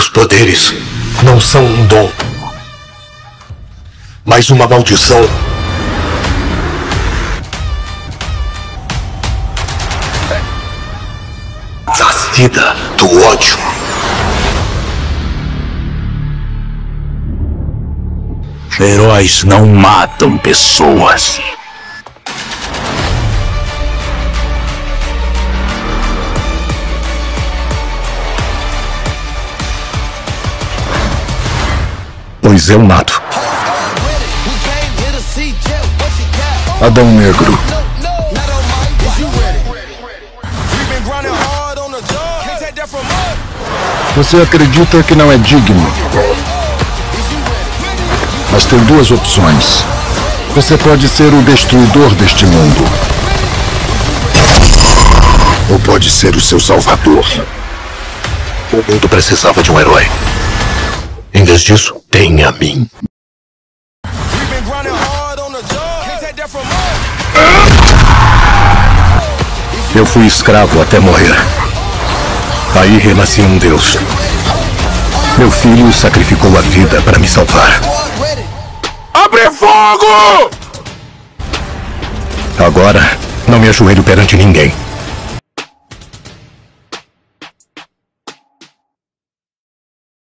poderes não são um dom, mas uma maldição. Nascida do ódio. Heróis não matam pessoas. Pois eu mato. Adão Negro. Você acredita que não é digno? Mas tem duas opções. Você pode ser o destruidor deste mundo. Ou pode ser o seu salvador. O mundo precisava de um herói. Em vez disso, tem a mim. Eu fui escravo até morrer. Aí renasci um Deus. Meu filho sacrificou a vida para me salvar. Abre fogo! Agora, não me ajoelho perante ninguém.